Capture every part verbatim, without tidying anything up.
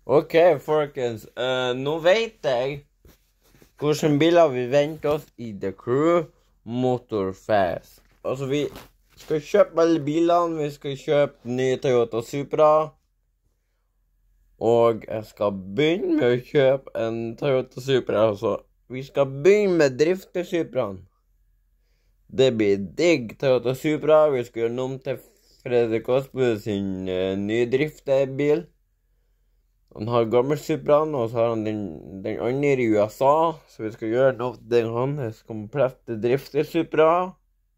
Ok, folkens. Uh, nå vet jeg hvilke biler vi venter oss i The Crew Motorfest. Altså, vi skal kjøpe alle bilene. Vi skal kjøpe nye Toyota Supra. Og jeg skal begynne med å kjøpe en Toyota Supra. Altså, vi skal begynne med driftesupraen. Det blir digg Toyota Supra. Vi skal gjøre noe til Fredrik Aasbø sin uh, nye driftebil. Han har gammel Supraen, og så har han den, den andre i U S A. Så vi skal gjøre noe til hans komplette driftesupra.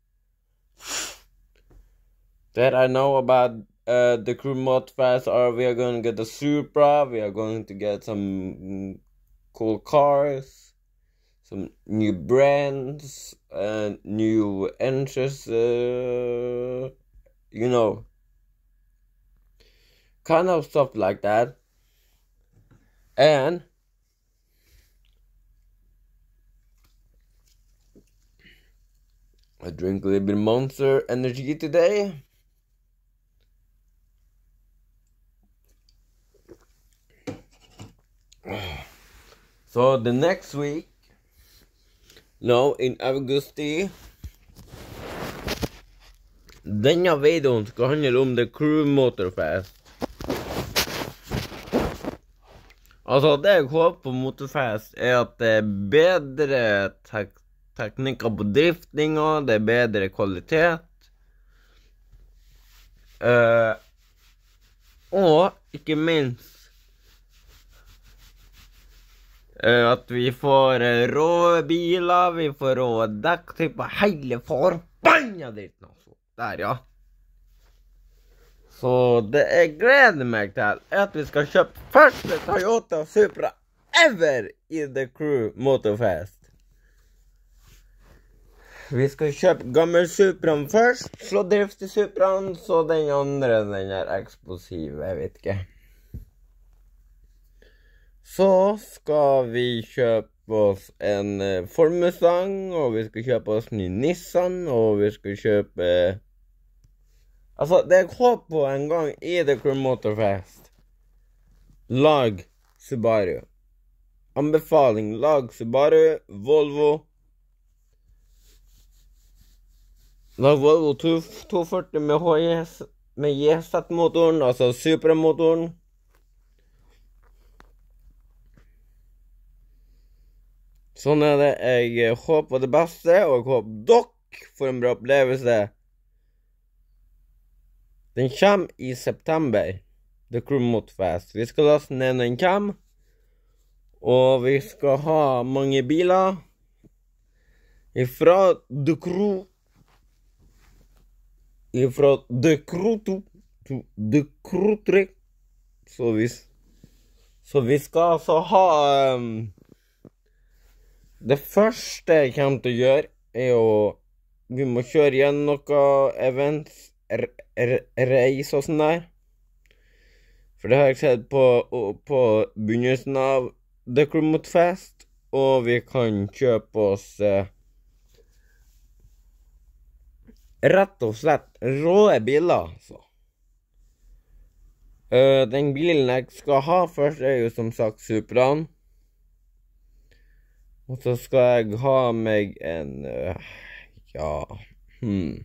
That I know about uh, the Crew Motorfest are we are going to get the Supra. We are going to get some cool cars. Some new brands. Uh, new engines. Uh, you know. Kind of stuff like that. And I drink a little bit of Monster Energy today. So the next week, now in Augusti, denne videoen skal handle om The Crew Motorfest. Altså, det jeg håper på Motorfest er at det er bedre tek teknikker på driftinga, det er bedre kvalitet. Uh, og ikke minst uh, at vi får uh, rå biler, vi får rå dekk på hele forbanna dritten, altså. Der, ja. Så det jeg gleder meg til er at vi skal kjøpe første Toyota Supra ever i The Crew Motorfest. Vi skal kjøpe gammel Supraen først, så drifte Supraen, så den andre, den er eksplosiv, jeg vet ikke. Så skal vi kjøpe oss en uh, Ford Mustang, og vi skal kjøpe oss en ny Nissan, og vi skal kjøpe... Altså, det jeg håper på en gang i The Crew Motorfest, lag Subaru. Anbefaling, lag Subaru, Volvo. Lag Volvo to førti med H J S, med J Z-motoren, altså Supra-motoren. Sånn er det, jeg håper det beste, og jeg håper dere får en bra opplevelse. Den kommer i september, The Crew Motorfest. Vi skal laste ned når den kommer, og vi skal ha mange biler ifra The Crew, ifra The Crew to, to The Crew tre. Så vi, så vi skal altså ha, um, det første jeg kommer til å gjøre er jo, vi må kjøre igjen noen events, reis og sånn der. For det har jeg sett på, på begynnelsen av The Crew Motorfest, og vi kan kjøpe oss eh, rett og slett råe biler, altså. Uh, den bilen jeg skal ha først er jo som sagt Supraen. Og så skal jeg ha meg en, uh, ja, hmm.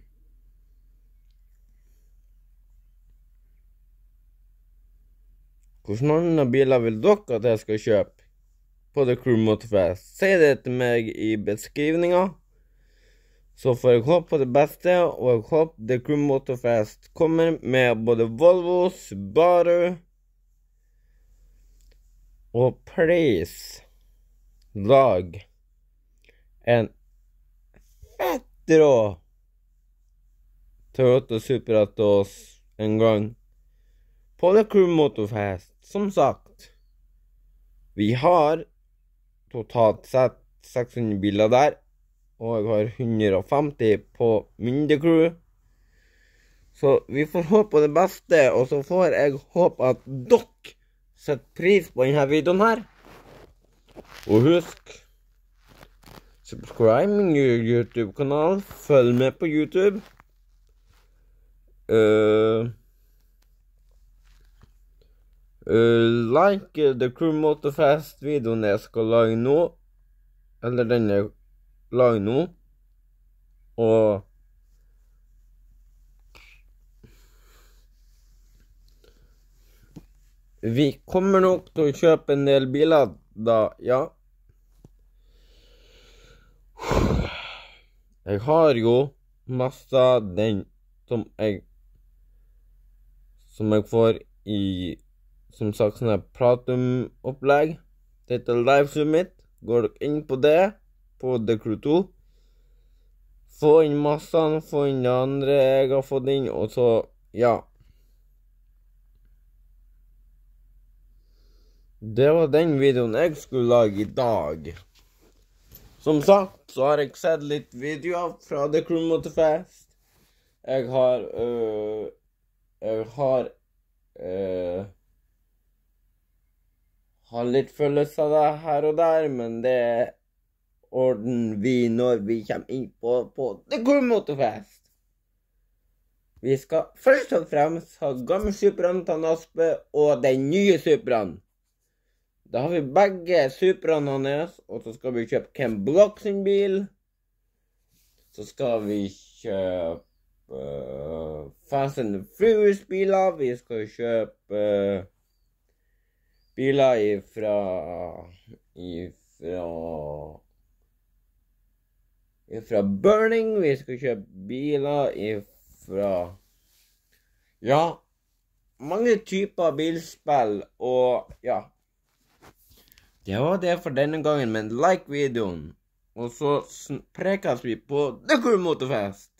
Hvordan andre biler vil dere at jeg skal kjøpe på The Crew Motorfest? Si det til meg i beskrivningen. Så får jeg håpe på det beste, og jeg håper The Crew Motorfest kommer med både Volvo, Subaru, og please, lag en fett rå Toyota Supra til oss en gang på The Crew Motorfest. Som sagt, vi har totalt sett seks hundre biler der, og jeg har hundre og femti på min The Crew. Så vi får håpe på det beste, og så får jeg håpe at dere setter pris på denne videoen her. Og husk, subscribe min YouTube-kanal, følg med på YouTube. Uh, Uh, like The Crew Motorfest-videoen jeg skal lage nå, eller den jeg lager nå, og vi kommer nok til å kjøpe en del biler da, ja. Jeg har jo masse av den som jeg, som jeg får i, som sagt, sånn her Platinum-opplegg. Dette livestreamet mitt. Går dere inn på det, på The Crew to. Få inn massene, få inn det andre jeg har fått inn, og så, ja. Det var den videoen jeg skulle lage i dag. Som sagt, så har jeg sett litt videoer fra The Crew Motorfest. Jeg har, øh, jeg har, øh, har litt følelse av det her og der, men det ordner vi når vi kommer inn på, på The Crew Motorfest. Vi skal først og fremst ha gamle Supraen til Aspe og den nye Supraen. Da har vi begge Supraene hans, og så skal vi kjøpe Ken Block sin bil. Så skal vi kjøpe uh, Fast and Furious biler. Vi skal kjøpe uh, biler ifra, ifra, ifra Burning. Vi skal kjøpe biler ifra, ja, mange typer bilspill, og ja. Det var det for denne gangen, men like videoen, og så prekes vi på The Crew Motorfest.